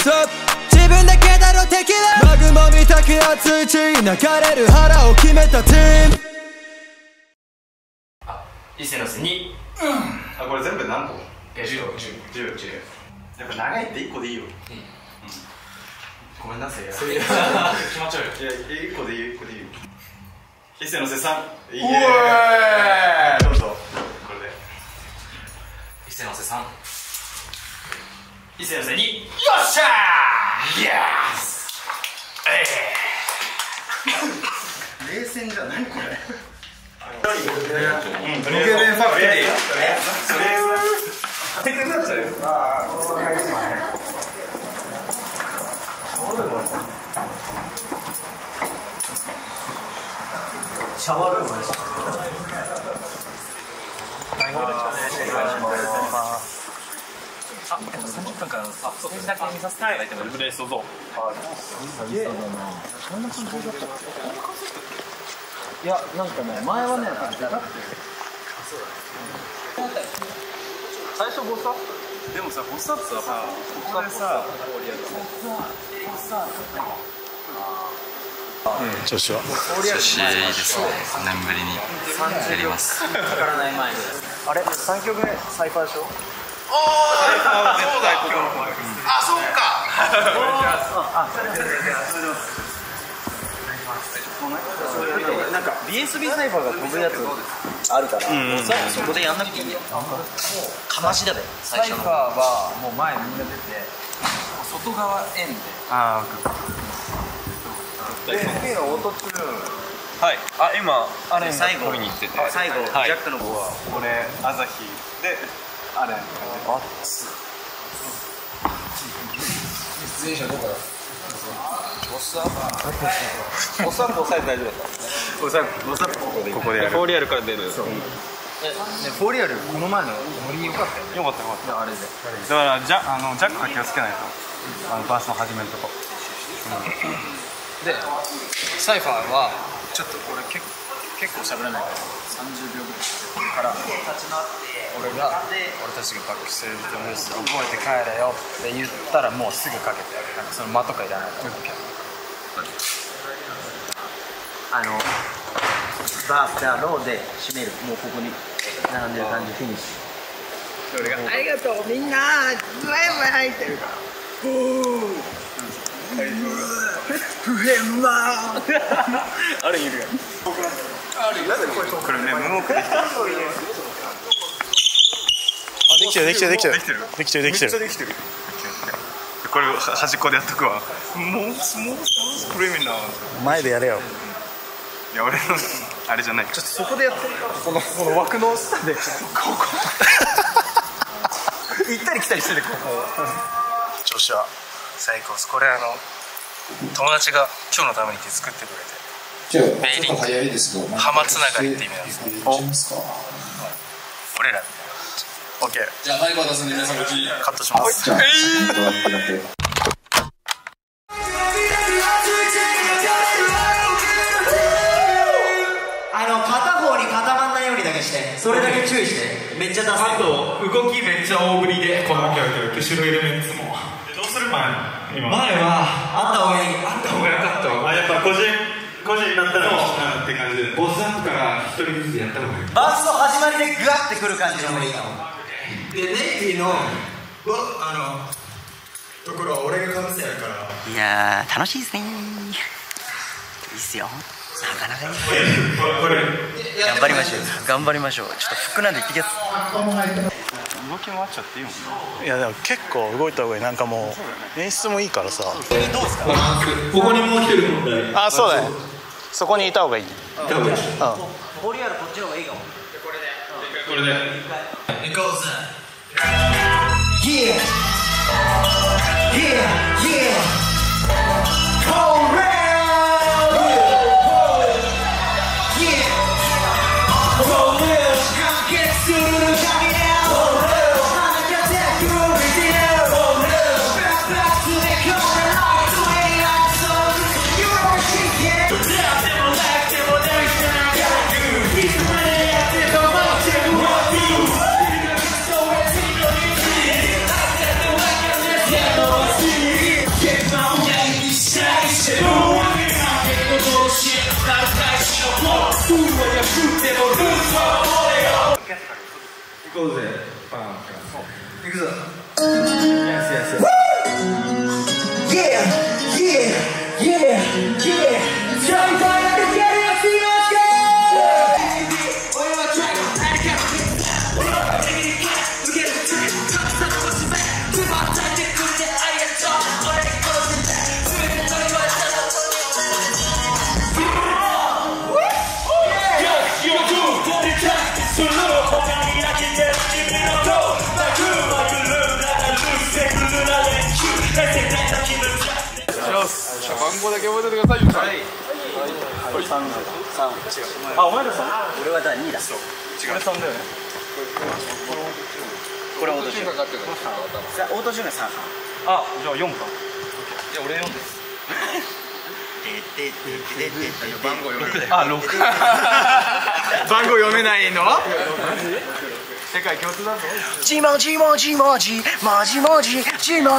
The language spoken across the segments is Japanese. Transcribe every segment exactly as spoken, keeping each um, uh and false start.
そう自分だけだろ敵はマグマみたく熱い血流れる腹を決めたチーム。 あ、伊勢のせに、 うん、あ、これ全部何個？ じゅう、じゅう、じゅう、じゅう。 やっぱ長いっていっこでいいよ。ごめんなさい。 それ気持ち悪い。 いや、いっこでいいよ、いっこでいいよ。伊勢のせさん。いいね。どうぞ。これで。 伊勢のせさん。伊勢のせに。よっしゃー。イエス。 ええ。冷戦じゃないこれ。 ロケ弁ファクトリー。 それ当ててくださいよ。ああ、 シャワールームです。 あ、えっとさんじゅっぷんからのさ、ステージだけ見させていただいてもいいですか？どうぞ。 そんな感じだった。いや、なんかね、前はね、最初ボサ？ でもさ、ボサってさ、ここでさ、 調子は調子いいですね。何年ぶりにやります。 かからない前に。あれ、さんきょくめサイファーでしょ。 おー、サイファーはそうだ。あ、そっか。 なんか ビーエスビー サイファーが飛ぶやつあるから、そこでやんなくていいよ。かましだべ。サイファーはもう前みんな出て、外側円で。 あで、P のオートチューン。 はい。あ、今あれ最後取りに行ってて。 最後ジャックの子はこれ朝日であれ。 あっつ。出演者どこだ。ボスアップ。ボスアップ押さえて大丈夫だった。ボスアップ、ボスアップここで。 ここでやる。フォーリアルから出る。そう。 え、ね、フォーリアルこの前のノリ良かったよね。 よかったよかった。 あれで。 だからジャあのジャックは気をつけないと。あのバースの始めるとこ。 で、サイファーはちょっと俺結結構喋らないからさんじゅうびょうぐらいから俺が俺たちがバックステージとニュース覚えて帰れよって言ったらもうすぐかけてなんかその間とかいらないからあのバーダーローで締めるもうここに並んでる感じフィニッシュ俺がありがとうみんなズワイズワイ入ってるから不変まあれいるやんこれね、ムーンウォークできてる。 できてるできてるできてるできてるできてるできてるできてる。これ端っこでやっとくわ。もうスモースクリーミーな。 前でやれよ。 いや俺のあれじゃない。 ちょっとそこでやってこのこの枠の下でここ行ったり来たりしてるここ。 調子は最高です。これあの友達が今日のために作ってくれて。 じゃあちょっと早いですが、 浜つながりって意味なんですね。 お、ますか。 俺ら。オッケー。 じゃあマイク渡すんで皆さんこっちにカットします。 じゃあ、えーあの片方に固まんないようにだけしてそれだけ注意してめっちゃ出すあと動きめっちゃ大振りでこの後ろエレメンツもどうする前今前はあった方がいいあった方がよかったわあやっぱ個人個人になったらって感じでボスアップから一人ずつやった方がいいバースの始まりでグワッてくる感じの方がいいかもでネイビーのあのところは俺がかぶせやるからいやー楽しいですね。いいっすよ。なかなかいい。頑張りましょう。頑張りましょう。ちょっと服なんで行ってきます。 動き回っちゃっていいもんね。 いやでも結構動いた方がいい。なんかもう演出もいいからさ。 どうですかここにもう一人問題あ、そうだね。そこにいた方がいい。うん。 ボリアルこっちの方がいいかもこれで It goes Yeah Yeah Yeah Go round Yeah やつかけ行こうぜパン行くぞ Yeah, yeah, yeah, yeah. Try fire to get it, see what's good. Oil my track, add a cap. Look at the trick, top stuff, what's your back? Two more times, you could get I am top, all that goes in back. Swing it, tell you what, tell us what you want. Yo, yo, do, do the track, so low, hoping I can get it in a row. My crew, my crew, I lose, take a little, I let you. Let's take that, I keep it track. 番号だけ覚えててください。はい。 これさん、さん、違う。あ、お前らさん。 俺はだにだ。 そう。違う。さんだよね。 これオートチューンかかってる。さあオートチューンがさん。 あ、じゃあよんか。いや俺よんです。 ででででで番号読めない。 あ、ろく。 番号読めないの？ 世界共通だぞ。 ジモジモジモジモジモジジモ。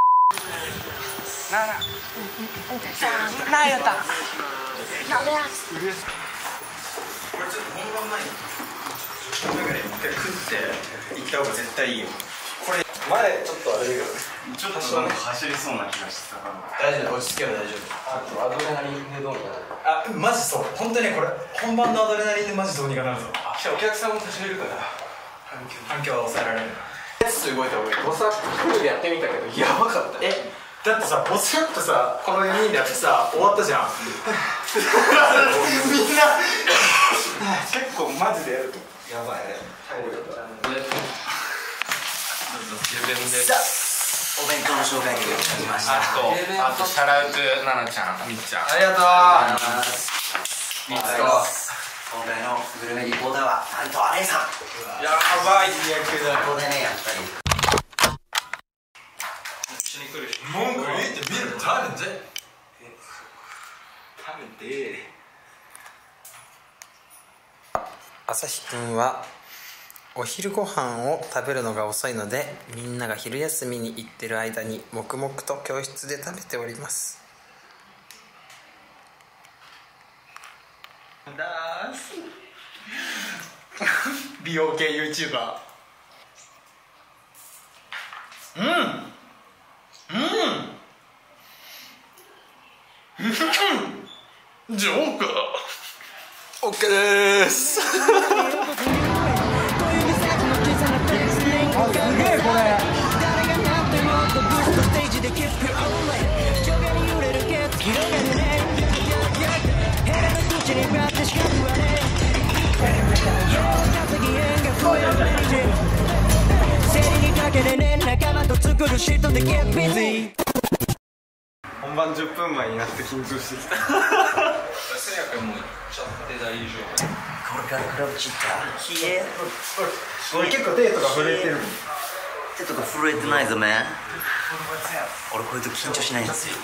なな。なやった。 これちょっと本番前に中で一回食って行った方が絶対いいよ。これ前ちょっとあれだけどね、ちょっとなんか走りそうな気がしてたから。大丈夫、落ち着けば大丈夫。あとアドレナリンでどうにかなる。あ、マジそう、本当にこれ本番のアドレナリンでマジどうにかなるぞ。お客さんも走れるから反響は抑えられる。ちょっと動いた方がいい。ボサップでやってみたけどやばかった。えだってさ、ボスアップさ、このよにんでやってさ、終わったじゃんみんな結構マジでやるとやばいね。 さあお弁当の紹介が来ました。 あとあとシャラウトナナちゃん、みっちゃん。 ありがとう。 みっつと今回のグルメリポーターはなんとアレンさん。 やばい役だ。 ここでねやっぱり。 文句言ってみるの食べて食べて。 朝日くんはお昼ご飯を食べるのが遅いので、みんなが昼休みに行ってる間に黙々と教室で食べております。 美容系 YouTuber。うんうん。ジョーカー。オッケーです。 本番じゅっぷんまえになって緊張してきた。せやくんもちょっと大丈夫。 これからクラブチッター。ひえ。 俺結構手とか震えてる。 手とか震えてないぞ、めん。俺こういう時緊張しないんですよ。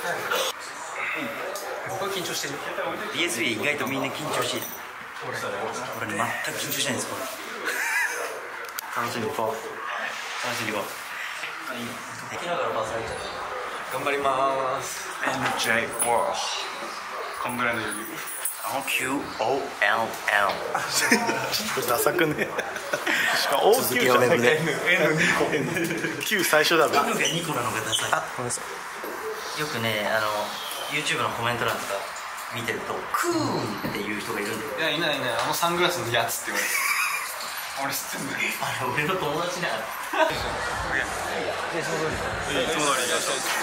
僕は緊張してる。 ピーエスビー 意外とみんな緊張してる。俺ね、全く緊張しないんです、これ。楽しんでいこう。楽しんでいこう。できながらバス入っちゃった。 頑張りまーす。エムジェイ ワールド。こんぐらいの余裕。 キューオーエルエル。 ちょっとダサくね。しかも オーキュー じゃなくて エヌにこ Q 最初だべ。 N がにこなのがダサい。 あ、ごめんなさい。 よくね、あの YouTube のコメント欄とか見てるとクーンっていう人がいるんだよ。 いや、いないいない。あのサングラスのやつって言われて。俺知ってんだよ。 あれ俺の友達だよ。いつも通り。いつも通り。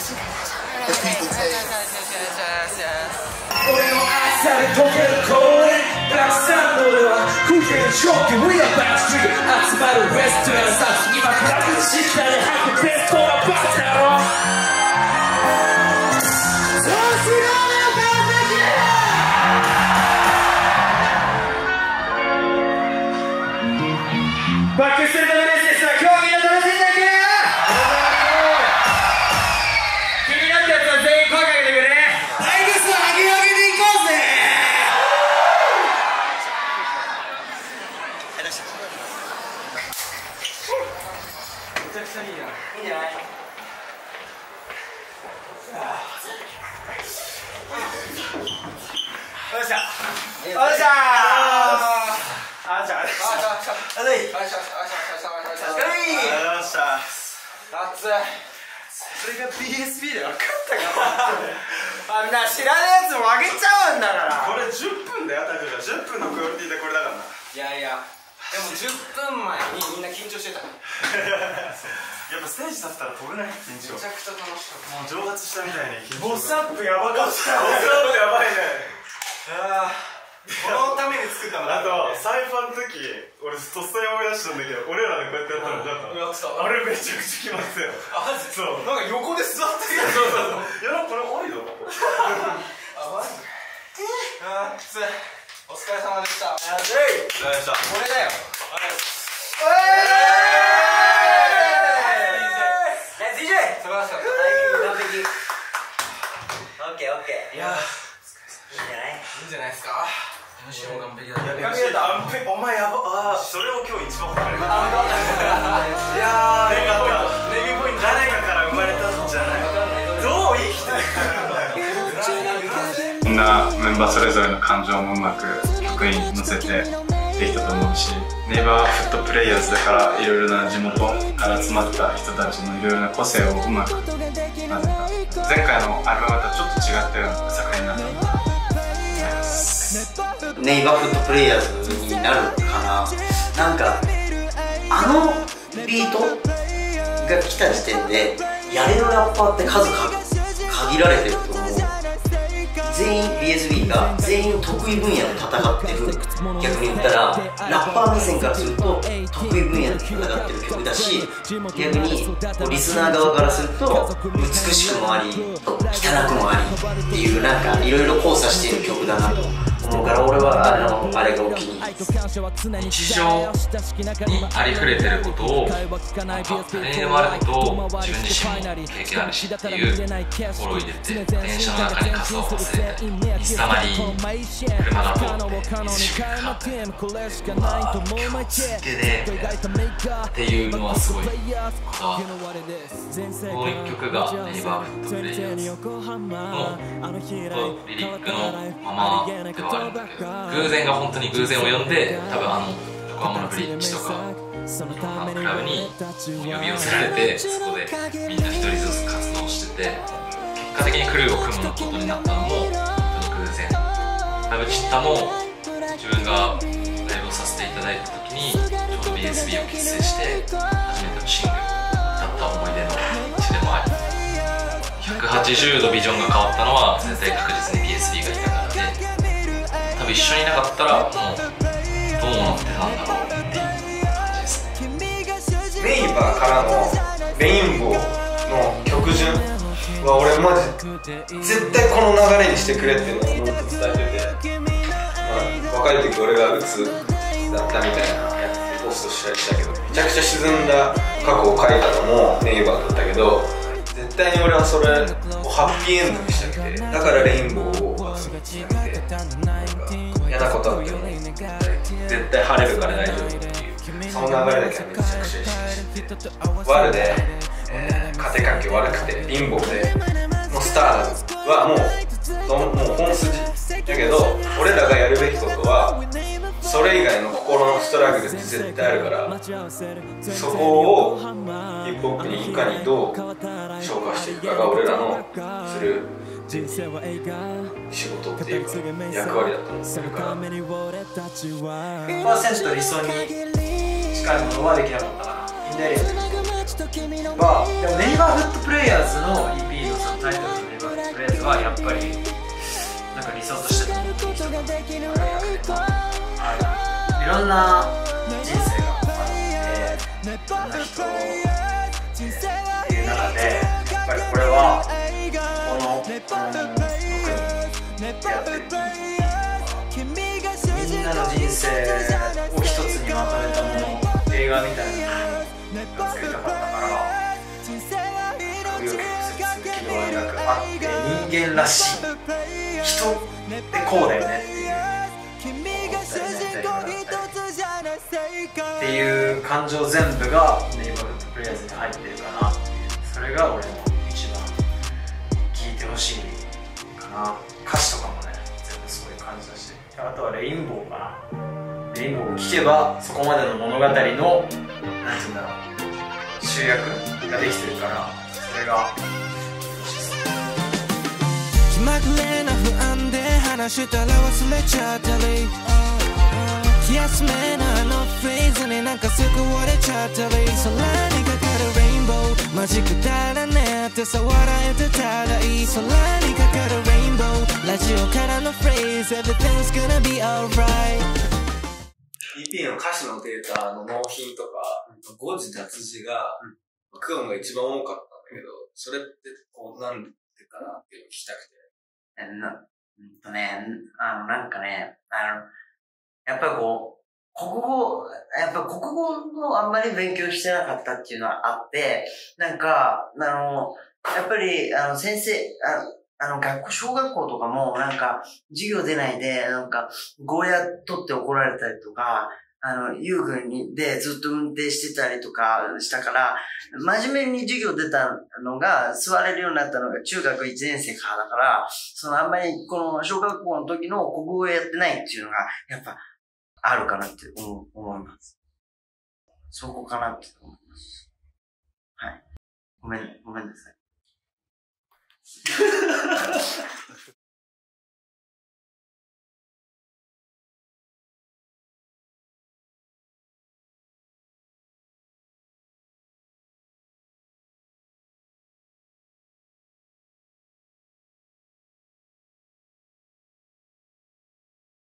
俺の朝で溶ける氷、バックサンドでは風景のショック、We are back street 集まるレストランさ、今から口下で吐くベストなバスだろ。そうしようよ、完璧バックするためですが、今日みんな楽しんでいけよ。気になったやつは全員声かけてくれ。アイゲスを上げ上げていこうぜ。めちゃくちゃいいやん。いいんじゃない。よっしゃ。よっしゃ。あーじゃあ。あーじゃあ。 い。 よいしょよいしょよいしょよいしょよいしょ。 ありがとうございました。 熱い。 それが ビーエスビー で分かったかあんな知らねえやつもあげちゃうんだから。 これじゅっぷんだよ、たくがじゅっぷんのクオリティでこれだからな。 いやいや、でもじゅっぷんまえにみんな緊張してた。 やっぱステージ立ったら飛べない緊張。 めちゃくちゃ楽しかった。 もう蒸発したみたいに緊張。 ボスアップやばかった。 ボスアップやばいね。 ああ、このために作ったの。 あとサイファーの時俺とっさに思い出したんだけど、俺らでこうやってやったのだった。あれめちゃくちゃきますよ。 あ、 そう。 なんか横で座ってる。 そうそうそう。いやなんかこれありだな。 あ、マジ。あー、きつい。お疲れ様でした。 ありがとうございました。 これだよ。 あれ。 ディージェー。素晴らしかった。完璧。 オッケーオッケー。 いや、 いいんじゃない？ いいんじゃないですか。エムシー も完璧だった。 完璧だった。お前やば。ああ、それを今日一番褒める。 いやー、 よかった。ネギポイント誰かから生まれたんじゃない。どう生きてるか。 みんなメンバーそれぞれの感情もうまく曲に乗せてできたと思うし、ネイバーフットプレイヤーズだからいろいろな地元から集まった人たちのいろいろな個性をうまく混ぜた前回のアルバムとはちょっと違ったような作品になったと思います。 ネイバーフットプレイヤーズになるかな。なんかあのビートが来た時点でやれるラッパーって数か限られてると思う。全員 ビーエスビー が全員得意分野で戦ってる。逆に言ったらラッパー目線からすると得意分野で戦ってる曲だし、逆にリスナー側からすると美しくもあり汚くもありっていう、なんかいろいろ交差している曲だなと思うから、俺はあれのあれがお気に入り。 日常にありふれてることを、なんか誰にでもあることを自分自身も経験あるしっていうところを入れて、電車の中に傘を忘れて水たまり車が通って水しぶきがかってああ今日すっげえっていうのはすごいこだわった。この一曲がネイバーフットプレイヤーズのリリックのままではあるんだけど、偶然が本当に偶然を呼んで、多分あの横浜のブリッジとかあのクラブに呼び寄せられて、そこでみんな一人ずつ活動してて、結果的にクルーを組むことになったのも本当に偶然。ラブチッタも自分がライブをさせていただいた時にちょうど ビーエスビー を結成して初めてのシングルだった思い出の地でもあり、ひゃくはちじゅうどビジョンが変わったのは絶対確実に ビーエスビー がいたからで、多分一緒にいなかったらもうどうなってたんだろうっていう感じですね。 ネイバーからのレインボーの曲順は俺マジ絶対この流れにしてくれっていうのをずっと伝えてて、まあ、若い時俺が鬱だったみたいなやつでポストしたりしたけど、めちゃくちゃ沈んだ過去を書いたのもネイバーだったけど、絶対に俺はそれをハッピーエンドにしたくて、だからレインボーをつなげて、嫌なことあっても絶対晴れるから大丈夫っていう、その流れだけはめちゃくちゃ意識してて、悪で、えー、家庭環境悪くて貧乏でのスターはもうもう本筋だけど、俺らがやるべきことはそれ以外の心のストラグルって絶対あるから、そこをヒップホップにいかにどう消化していくかが俺らのする仕事っていうか役割だと思ってるから、 ひゃくパーセント 理想に近いものはできなかったかな。インダイレクトはでもネイバーフットプレイヤーズの イーピー のそのタイトルのネイバーフットプレイヤーズはやっぱりなんか理想としてのいい人がいろんな人生があっていろんな人っていう中でやっぱりこれはこの僕にやってるみんなの人生を一つにまとめたもの、映画みたいなのを作りたかったから紆余曲折喜怒哀楽あって人間らしい人ってこうだよねっていうっていう感情全部がネイバーフットプレイヤーズに入ってるかなっていう、それが俺の一番聴いてほしいかな。歌詞とかもね全部そういう感じだし、あとはレインボーかな。レレインボーを聴けばそこまでの物語のなんていうんだろう集約ができてるからそれが気まぐれな不安で話したら忘れちゃったり気休めなあのフレーズになんかすぐ折れちゃったり空にかかるレインボーマジくだらねってさ笑えてたらいい空にかかるレインボーラジオからのフレーズ Everything's gonna be alright イーピー の歌詞のデータの納品とか誤字脱字がクオンが一番多かったんだけどそれってこうなんでかなっていうのを聞きたくてな、うんとね、あの、なんかね、あの、やっぱりこう、国語、やっぱ国語のあんまり勉強してなかったっていうのはあって、なんか、あの、やっぱり、あの、先生、ああの、学校、小学校とかも、なんか、授業出ないで、なんか、ゴーヤ取って怒られたりとか、あの、遊具に、でずっと運転してたりとかしたから、真面目に授業出たのが、座れるようになったのが中学いちねん生からだから、そのあんまり、この小学校の時の国語をやってないっていうのが、やっぱ、あるかなって思思います。そこかなって思います。はい。ごめん、ごめんなさい。